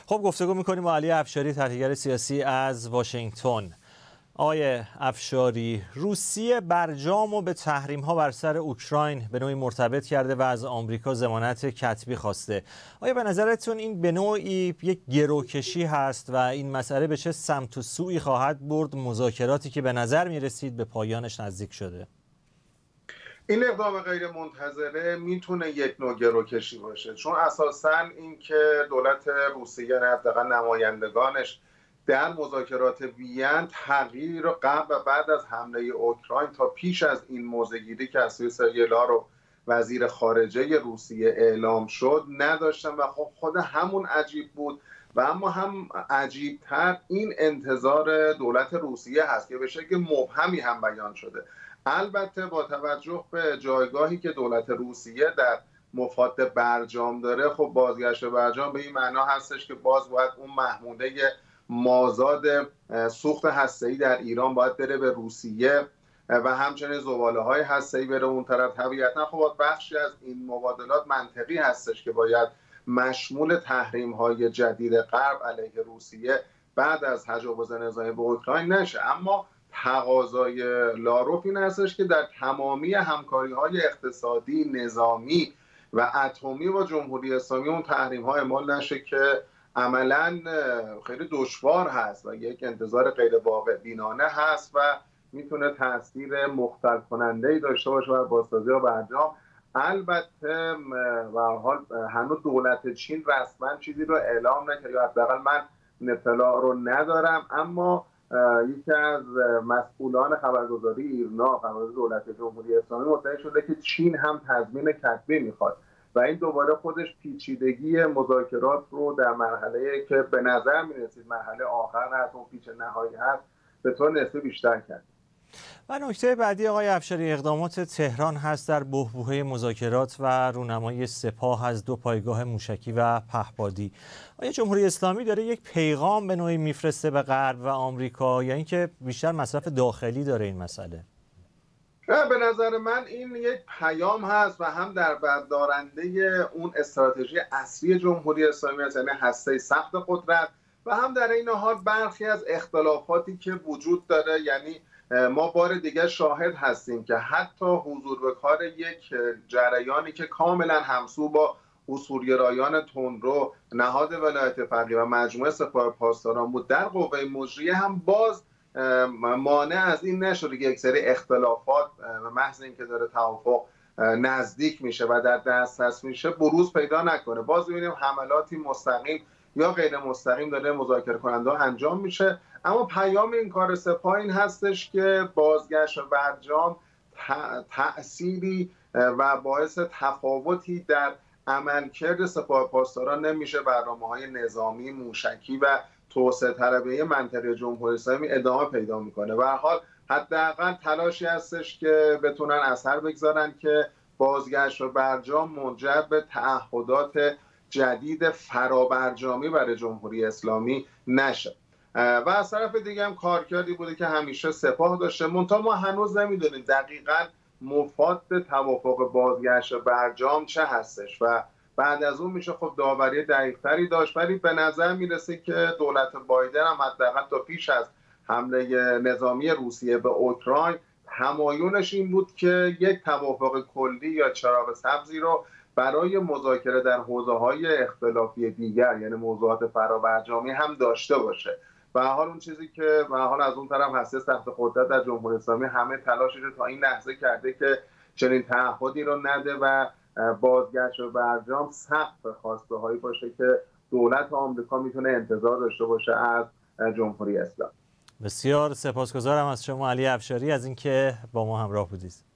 خب گفتگو می‌کنیم با علی افشاری، تحلیلگر سیاسی از واشنگتن. آقای افشاری، روسیه برجام رو به تحریم‌ها بر سر اوکراین به نوعی مرتبط کرده و از آمریکا ضمانت کتبی خواسته. آیا به نظرتون این به نوعی یک گروکشی هست و این مسئله به چه سمت و سویی خواهد برد؟ مذاکراتی که به نظر می‌رسید به پایانش نزدیک شده. این اقدام غیر منتظره میتونه یک نوع گروکشی باشه، چون اساساً اینکه دولت روسیه حداقل نمایندگانش در مذاکرات وین تغییر قبل و بعد از حمله اوکراین تا پیش از این موضع‌گیری که از سوی سرگئی لاروف وزیر خارجه روسیه اعلام شد نداشتن و خب خود همون عجیب بود. و اما هم عجیبتر این انتظار دولت روسیه هست که به شکل مبهمی هم بیان شده. البته با توجه به جایگاهی که دولت روسیه در مفاد برجام داره، خب بازگشت برجام به این معنا هستش که باز باید اون محموله مازاد سوخت هسته‌ای در ایران باید بره به روسیه و همچنین زباله‌های هسته‌ای بره اون طرف. طبیعتاً خب بخشی از این مبادلات منطقی هستش که باید مشمول تحریم‌های جدید غرب علیه روسیه بعد از تجاوز نظامی به اوکراین نشه. اما تقاضای لاروف این هستش که در تمامی همکاری‌های اقتصادی، نظامی و اتمی با جمهوری اسلامی اون تحریم‌ها اعمال نشه که عملاً خیلی دشوار هست و یک انتظار غیر واقع بینانه هست و میتونه تاثیر مختل کننده‌ای داشته باشه بر بازسازی و برجام. البته به هر حال هنوز دولت چین رسما چیزی رو اعلام نکرد، یا حداقل من اطلاع رو ندارم، اما یکی از مسئولان خبرگزاری ایرنا، خبرگزاری دولت جمهوری اسلامی، مدعی شده که چین هم تضمین کتبی میخواد و این دوباره خودش پیچیدگی مذاکرات رو در مرحله که به نظر میرسید مرحله آخر هست، اون پیچ نهایی هست، به طور نسبی بیشتر کرد. و نکته بعدی آقای افشاری، اقدامات تهران هست در بحبوحه مذاکرات و رونمایی سپاه از 2 پایگاه موشکی و پهپادی. آیا جمهوری اسلامی داره یک پیغام به نوعی میفرسته به غرب و آمریکا یا اینکه بیشتر مصرف داخلی داره این مسئله؟ به نظر من این یک پیام هست و هم در بردارنده اون استراتژی اصلی جمهوری اسلامی است، یعنی هسته سخت قدرت، و هم در این حال برخی از اختلافاتی که وجود داره. یعنی ما بار دیگر شاهد هستیم که حتی حضور به کار یک جریانی که کاملا همسو با اصولگرایان تندرو، نهاد ولایت فقیه و مجموعه سپاه پاسداران بود، در قوه مجریه هم باز مانع از این نشده که یک سری اختلافات به محض اینکه داره توافق نزدیک میشه و در دسترس میشه بروز پیدا نکنه. باز می‌بینیم حملاتی مستقیم یا غیر مستقیم داره مذاکره کننده انجام میشه. اما پیام این کار سپاه این هستش که بازگشت برجام تأثیری و باعث تفاوتی در عملکرد سپاه پاسداران نمیشه. برنامه‌های نظامی، موشکی و توسعه طلبی منطقه جمهوری اسلامی ادامه پیدا میکنه. به هر حال حداقل تلاشی هستش که بتونن اثر بگذارن که بازگشت و برجام منجر به تعهدات جدید فرابرجامی برای جمهوری اسلامی نشه. و از طرف دیگه هم کارکردی بوده که همیشه سپاه داشته، منتها ما هنوز نمیدونیم دقیقاً مفاد توافق بازگشت برجام چه هستش و بعد از اون میشه خب داوری دقیق‌تری داشت. ولی به نظر میرسه که دولت بایدن هم حداقل تا پیش از حمله نظامی روسیه به اوکراین تمایلش این بود که یک توافق کلی یا چراغ سبزی رو برای مذاکره در حوزه‌های اختلافی دیگر، یعنی موضوعات فرابرجامی، هم داشته باشه. به هر حال اون چیزی که به هر حال از اون طرف هسته سخت قدرت در جمهوری اسلامی همه تلاشش رو تا این لحظه کرده که چنین تعهدی رو نده و بازگشت و برجام سقف خواسته هایی باشه که دولت آمریکا میتونه انتظار داشته باشه از جمهوری اسلامی. بسیار سپاسگزارم از شما علی افشاری از اینکه با ما همراه بودید.